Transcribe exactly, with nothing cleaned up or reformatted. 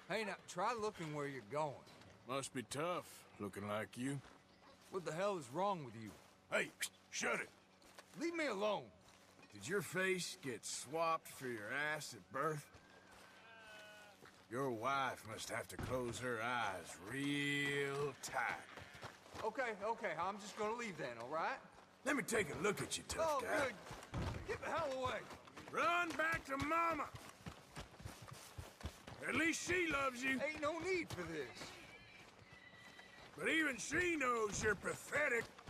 Hey, now, try looking where you're going. Must be tough, looking like you. What the hell is wrong with you? Hey, shut it! Leave me alone. Did your face get swapped for your ass at birth? Your wife must have to close her eyes real tight. Okay, okay, I'm just gonna leave then, all right? Let me take a look at you, tough Oh, guy. good. Get the hell away. Run back to Mama! At least she loves you. Ain't no need for this. But even she knows you're pathetic.